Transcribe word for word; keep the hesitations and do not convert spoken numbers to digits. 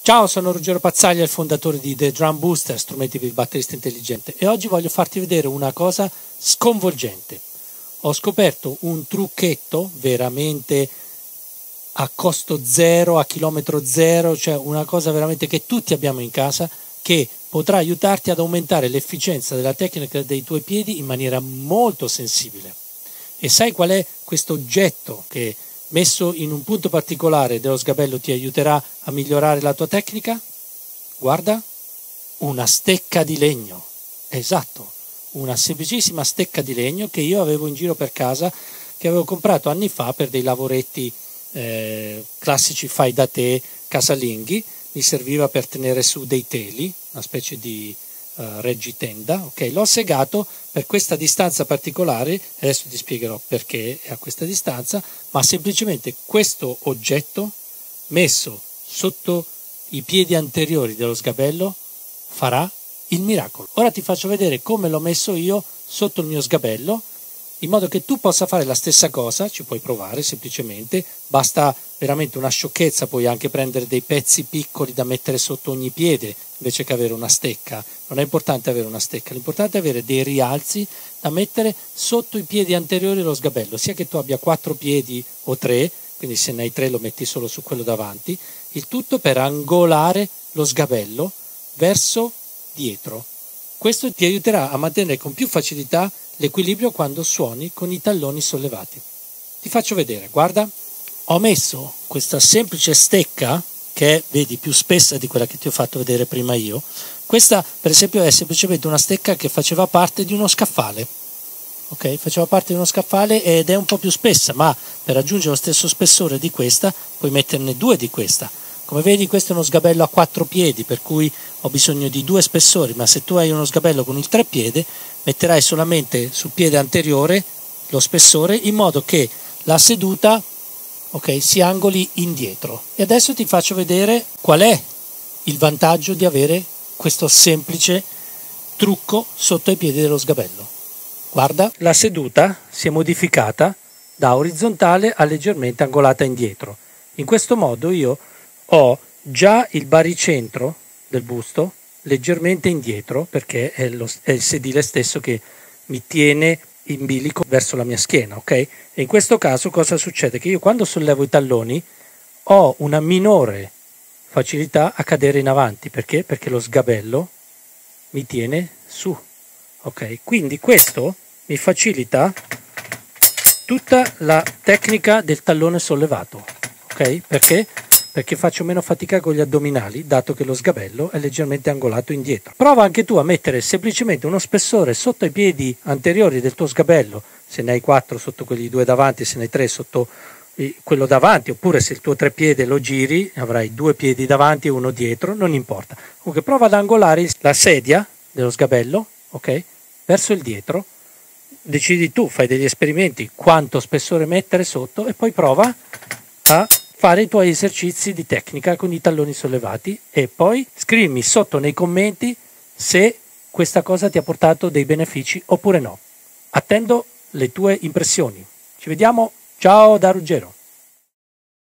Ciao, sono Ruggero Pazzaglia, il fondatore di The Drum Booster, strumenti per il batterista intelligente, e oggi voglio farti vedere una cosa sconvolgente. Ho scoperto un trucchetto veramente a costo zero, a chilometro zero, cioè una cosa veramente che tutti abbiamo in casa, che potrà aiutarti ad aumentare l'efficienza della tecnica dei tuoi piedi in maniera molto sensibile. E sai qual è questo oggetto che, messo in un punto particolare dello sgabello, ti aiuterà a migliorare la tua tecnica? Guarda, una stecca di legno. Esatto, una semplicissima stecca di legno che io avevo in giro per casa, che avevo comprato anni fa per dei lavoretti eh, classici fai da te casalinghi. Mi serviva per tenere su dei teli, una specie di uh, reggitenda. Ok, l'ho segato per questa distanza particolare, adesso ti spiegherò perché è a questa distanza, ma semplicemente questo oggetto messo sotto i piedi anteriori dello sgabello farà il miracolo. Ora ti faccio vedere come l'ho messo io sotto il mio sgabello, in modo che tu possa fare la stessa cosa. Ci puoi provare semplicemente, basta veramente una sciocchezza, puoi anche prendere dei pezzi piccoli da mettere sotto ogni piede invece che avere una stecca. Non è importante avere una stecca, l'importante è avere dei rialzi da mettere sotto i piedi anteriori dello sgabello, sia che tu abbia quattro piedi o tre, quindi se ne hai tre lo metti solo su quello davanti, il tutto per angolare lo sgabello verso dietro. Questo ti aiuterà a mantenere con più facilità l'equilibrio quando suoni con i talloni sollevati. Ti faccio vedere, guarda, ho messo questa semplice stecca che è, vedi, più spessa di quella che ti ho fatto vedere prima io. Questa per esempio è semplicemente una stecca che faceva parte di uno scaffale, ok? Faceva parte di uno scaffale ed è un po' più spessa, ma per raggiungere lo stesso spessore di questa puoi metterne due di questa. Come vedi, questo è uno sgabello a quattro piedi, per cui ho bisogno di due spessori, ma se tu hai uno sgabello con il tre piede, metterai solamente sul piede anteriore lo spessore, in modo che la seduta, ok, si angoli indietro. E adesso ti faccio vedere qual è il vantaggio di avere questo semplice trucco sotto i piedi dello sgabello. Guarda, la seduta si è modificata da orizzontale a leggermente angolata indietro. In questo modo io ho già il baricentro del busto leggermente indietro, perché è, lo, è il sedile stesso che mi tiene in bilico verso la mia schiena, ok? E in questo caso cosa succede? Che io quando sollevo i talloni ho una minore facilità a cadere in avanti. Perché? Perché lo sgabello mi tiene su, ok? Quindi questo mi facilita tutta la tecnica del tallone sollevato, ok? Perché? Perché faccio meno fatica con gli addominali, dato che lo sgabello è leggermente angolato indietro. Prova anche tu a mettere semplicemente uno spessore sotto i piedi anteriori del tuo sgabello, se ne hai quattro sotto quelli due davanti, se ne hai tre sotto quello davanti, oppure se il tuo trepiede lo giri avrai due piedi davanti e uno dietro, non importa. Comunque prova ad angolare la sedia dello sgabello, ok, verso il dietro. Decidi tu, fai degli esperimenti, quanto spessore mettere sotto, e poi prova a fare i tuoi esercizi di tecnica con i talloni sollevati, e poi scrivimi sotto nei commenti se questa cosa ti ha portato dei benefici oppure no. Attendo le tue impressioni. Ci vediamo, ciao da Ruggero.